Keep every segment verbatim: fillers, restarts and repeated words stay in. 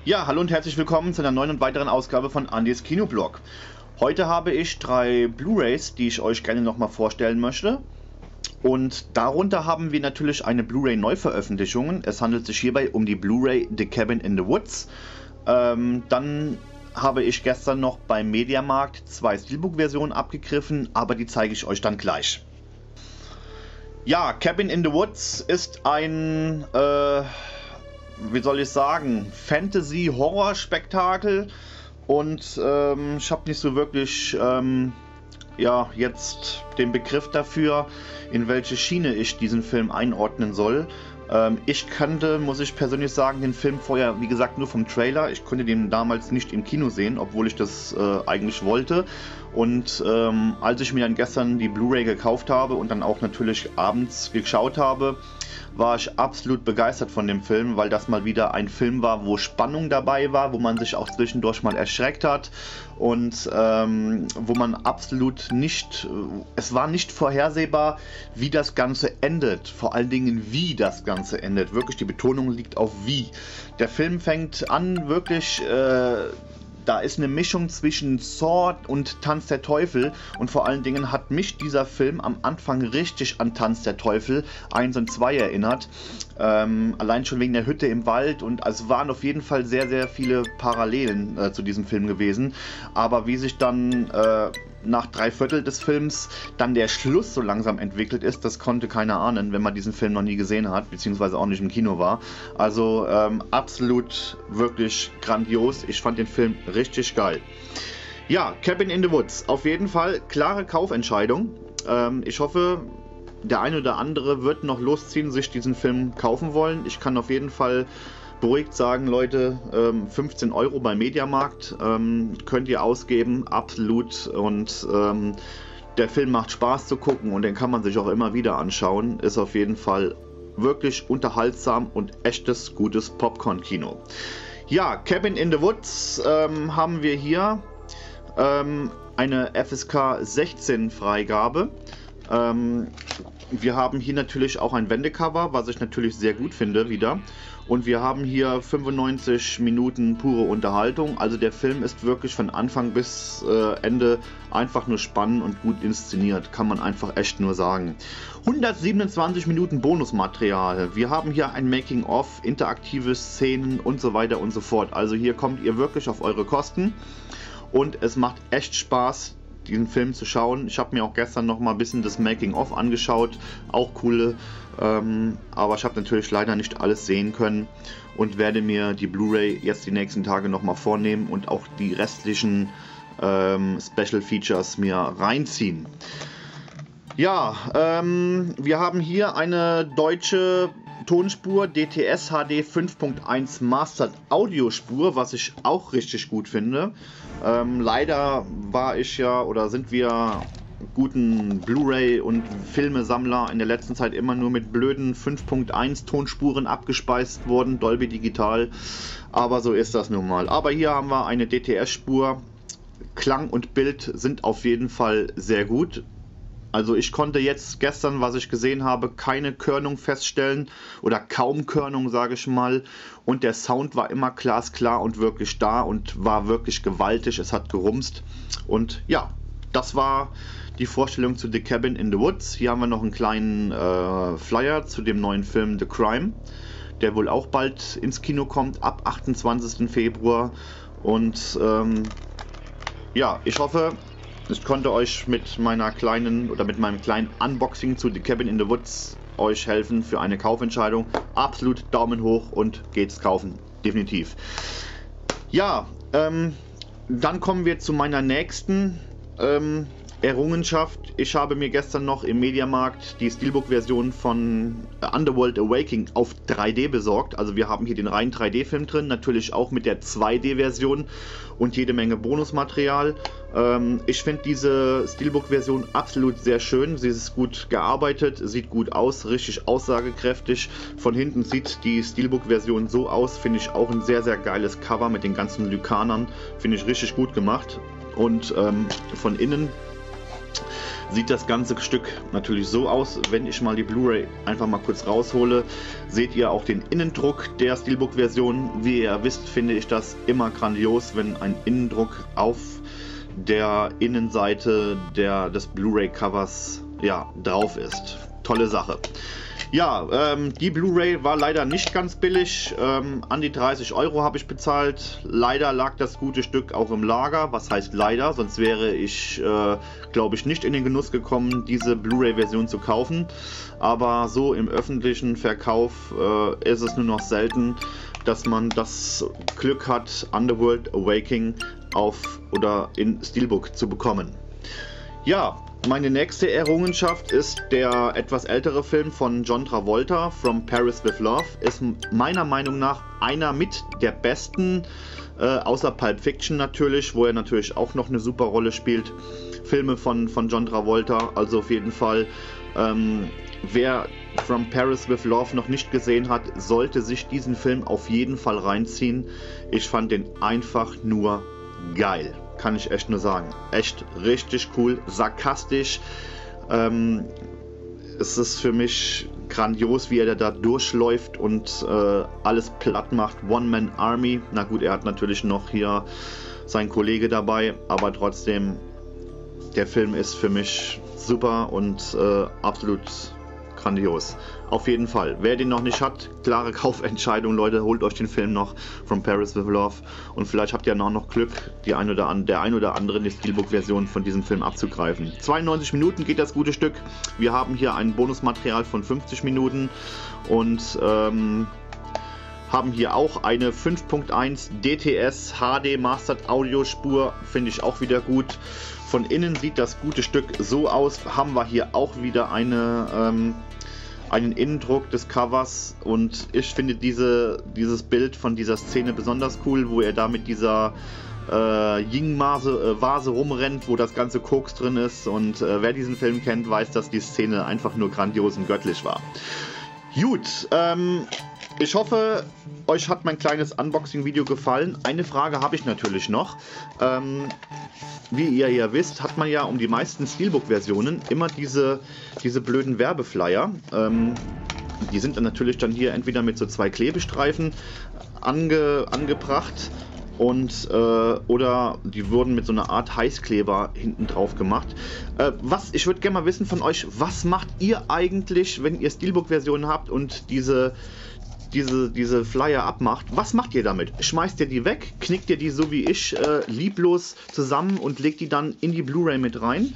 Ja, hallo und herzlich willkommen zu einer neuen und weiteren Ausgabe von Andys Kinoblog. Heute habe ich drei Blu-rays, die ich euch gerne nochmal vorstellen möchte. Und darunter haben wir natürlich eine Blu-ray-Neuveröffentlichung. Es handelt sich hierbei um die Blu-ray The Cabin in the Woods. Ähm, dann habe ich gestern noch beim Mediamarkt zwei Steelbook-Versionen abgegriffen, aber die zeige ich euch dann gleich. Ja, Cabin in the Woods ist ein... Äh, wie soll ich sagen, Fantasy-Horror-Spektakel und ähm, ich habe nicht so wirklich ähm, ja, jetzt den Begriff dafür, in welche Schiene ich diesen Film einordnen soll. Ähm, ich kannte, muss ich persönlich sagen, den Film vorher, wie gesagt, nur vom Trailer. Ich konnte den damals nicht im Kino sehen, obwohl ich das äh, eigentlich wollte. Und ähm, als ich mir dann gestern die Blu-ray gekauft habe und dann auch natürlich abends geschaut habe, war ich absolut begeistert von dem Film, weil das mal wieder ein Film war, wo Spannung dabei war, wo man sich auch zwischendurch mal erschreckt hat und ähm, wo man absolut nicht, es war nicht vorhersehbar, wie das Ganze endet, vor allen Dingen wie das Ganze endet, wirklich die Betonung liegt auf wie. Der Film fängt an wirklich... Äh, Da ist eine Mischung zwischen Saw und Tanz der Teufel und vor allen Dingen hat mich dieser Film am Anfang richtig an Tanz der Teufel eins und zwei erinnert. Ähm, allein schon wegen der Hütte im Wald und es waren auf jeden Fall sehr, sehr viele Parallelen äh, zu diesem Film gewesen. Aber wie sich dann äh, nach drei Viertel des Films dann der Schluss so langsam entwickelt ist, das konnte keiner ahnen, wenn man diesen Film noch nie gesehen hat, beziehungsweise auch nicht im Kino war. Also ähm, absolut wirklich grandios. Ich fand den Film richtig geil. Ja, Cabin in the Woods. Auf jeden Fall klare Kaufentscheidung. Ähm, ich hoffe, der eine oder andere wird noch losziehen, sich diesen Film kaufen wollen. Ich kann auf jeden Fall beruhigt sagen, Leute, ähm, fünfzehn Euro beim Mediamarkt ähm, könnt ihr ausgeben, absolut. Und ähm, der Film macht Spaß zu gucken und den kann man sich auch immer wieder anschauen. Ist auf jeden Fall wirklich unterhaltsam und echtes, gutes Popcorn-Kino. Ja, Cabin in the Woods ähm, haben wir hier ähm, eine F S K sechzehn Freigabe. Ähm, wir haben hier natürlich auch ein Wendecover, was ich natürlich sehr gut finde wieder. Und wir haben hier fünfundneunzig Minuten pure Unterhaltung. Also der Film ist wirklich von Anfang bis äh, Ende einfach nur spannend und gut inszeniert. Kann man einfach echt nur sagen. hundertsiebenundzwanzig Minuten Bonusmaterial. Wir haben hier ein Making-of, interaktive Szenen und so weiter und so fort. Also hier kommt ihr wirklich auf eure Kosten. Und es macht echt Spaß, diesen Film zu schauen. Ich habe mir auch gestern noch mal ein bisschen das Making-of angeschaut. Auch coole. Ähm, aber ich habe natürlich leider nicht alles sehen können und werde mir die Blu-ray jetzt die nächsten Tage noch mal vornehmen und auch die restlichen ähm, Special Features mir reinziehen. Ja, ähm, wir haben hier eine deutsche Tonspur, D T S H D fünf Punkt eins Mastered Audiospur, was ich auch richtig gut finde. Ähm, leider war ich ja oder sind wir guten Blu-ray und Filmesammler in der letzten Zeit immer nur mit blöden fünf Punkt eins Tonspuren abgespeist worden, Dolby Digital, aber so ist das nun mal. Aber hier haben wir eine D T S-Spur, Klang und Bild sind auf jeden Fall sehr gut. Also ich konnte jetzt gestern, was ich gesehen habe, keine Körnung feststellen oder kaum Körnung, sage ich mal. Und der Sound war immer glasklar und wirklich da und war wirklich gewaltig. Es hat gerumst. Und ja, das war die Vorstellung zu The Cabin in the Woods. Hier haben wir noch einen kleinen äh, Flyer zu dem neuen Film The Crime, der wohl auch bald ins Kino kommt, ab achtundzwanzigsten Februar. Und ähm, ja, ich hoffe, ich konnte euch mit meiner kleinen oder mit meinem kleinen Unboxing zu The Cabin in the Woods euch helfen für eine Kaufentscheidung. Absolut Daumen hoch und geht's kaufen. Definitiv. Ja, ähm, dann kommen wir zu meiner nächsten ähm, Errungenschaft. Ich habe mir gestern noch im Mediamarkt die Steelbook-Version von Underworld Awakening auf drei D besorgt. Also wir haben hier den reinen drei D-Film drin, natürlich auch mit der zwei D-Version und jede Menge Bonusmaterial. Ähm, ich finde diese Steelbook-Version absolut sehr schön. Sie ist gut gearbeitet, sieht gut aus, richtig aussagekräftig. Von hinten sieht die Steelbook-Version so aus, finde ich auch ein sehr, sehr geiles Cover mit den ganzen Lykanern. Finde ich richtig gut gemacht. Und ähm, von innen sieht das ganze Stück natürlich so aus. Wenn ich mal die Blu-ray einfach mal kurz raushole, seht ihr auch den Innendruck der Steelbook-Version. Wie ihr wisst, finde ich das immer grandios, wenn ein Innendruck auf der Innenseite der, des Blu-ray-Covers ja, drauf ist. Tolle Sache. Ja, ähm, die Blu-ray war leider nicht ganz billig. Ähm, an die dreißig Euro habe ich bezahlt. Leider lag das gute Stück auch im Lager. Was heißt leider? Sonst wäre ich, äh, glaube ich, nicht in den Genuss gekommen, diese Blu-ray-Version zu kaufen. Aber so im öffentlichen Verkauf äh, ist es nur noch selten, dass man das Glück hat, Underworld Awakening auf oder in Steelbook zu bekommen. Ja, meine nächste Errungenschaft ist der etwas ältere Film von John Travolta, From Paris with Love. Ist meiner Meinung nach einer mit der besten, äh, außer Pulp Fiction natürlich, wo er natürlich auch noch eine super Rolle spielt. Filme von, von John Travolta, also auf jeden Fall. Ähm, wer From Paris with Love noch nicht gesehen hat, sollte sich diesen Film auf jeden Fall reinziehen. Ich fand den einfach nur geil. Kann ich echt nur sagen. Echt richtig cool, sarkastisch. Ähm, es ist für mich grandios, wie er da durchläuft und äh, alles platt macht. One-Man-Army. Na gut, er hat natürlich noch hier seinen Kollege dabei, aber trotzdem, der Film ist für mich super und äh, absolut grandios. Auf jeden Fall. Wer den noch nicht hat, klare Kaufentscheidung, Leute, holt euch den Film noch, From Paris with Love, und vielleicht habt ihr noch, noch Glück, die ein oder an, der ein oder andere die Steelbook-Version von diesem Film abzugreifen. zweiundneunzig Minuten geht das gute Stück. Wir haben hier ein Bonusmaterial von fünfzig Minuten und ähm, haben hier auch eine fünf Punkt eins D T S H D Mastered Audiospur, finde ich auch wieder gut. Von innen sieht das gute Stück so aus. Haben wir hier auch wieder eine, ähm, einen Innendruck des Covers, und ich finde diese, dieses Bild von dieser Szene besonders cool, wo er da mit dieser äh, Ying-Vase äh, Vase rumrennt, wo das ganze Koks drin ist, und äh, wer diesen Film kennt, weiß, dass die Szene einfach nur grandios und göttlich war. Gut, ähm, ich hoffe, euch hat mein kleines Unboxing-Video gefallen. Eine Frage habe ich natürlich noch. Ähm, wie ihr ja wisst, hat man ja um die meisten Steelbook-Versionen immer diese, diese blöden Werbeflyer. Ähm, die sind dann natürlich dann hier entweder mit so zwei Klebestreifen ange, angebracht und äh, oder die wurden mit so einer Art Heißkleber hinten drauf gemacht. Äh, was, ich würde gerne mal wissen von euch, was macht ihr eigentlich, wenn ihr Steelbook-Versionen habt und diese Diese, diese Flyer abmacht? Was macht ihr damit? Schmeißt ihr die weg? Knickt ihr die so wie ich äh, lieblos zusammen und legt die dann in die Blu-ray mit rein?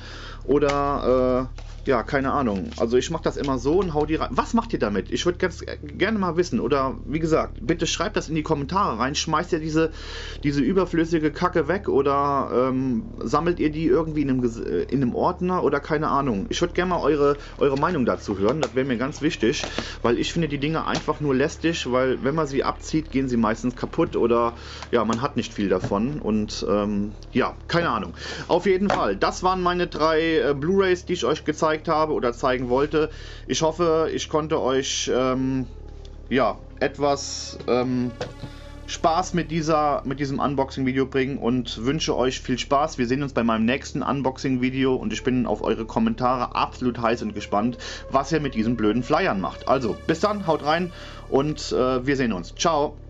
Oder äh, ja, keine Ahnung. Also ich mache das immer so und hau die rein. Was macht ihr damit? Ich würde ganz gerne mal wissen. Oder wie gesagt, bitte schreibt das in die Kommentare rein. Schmeißt ihr diese, diese überflüssige Kacke weg oder ähm, sammelt ihr die irgendwie in einem, in einem Ordner oder keine Ahnung. Ich würde gerne mal eure, eure Meinung dazu hören. Das wäre mir ganz wichtig, weil ich finde die Dinge einfach nur lästig, weil wenn man sie abzieht, gehen sie meistens kaputt oder ja, man hat nicht viel davon und ähm, ja, keine Ahnung. Auf jeden Fall, das waren meine drei äh, Blu-rays, die ich euch gezeigt habe oder zeigen wollte. Ich hoffe, ich konnte euch ähm, ja, etwas ähm, Spaß mit, dieser, mit diesem Unboxing-Video bringen und wünsche euch viel Spaß. Wir sehen uns bei meinem nächsten Unboxing-Video und ich bin auf eure Kommentare absolut heiß und gespannt, was ihr mit diesen blöden Flyern macht. Also, bis dann, haut rein und äh, wir sehen uns. Ciao!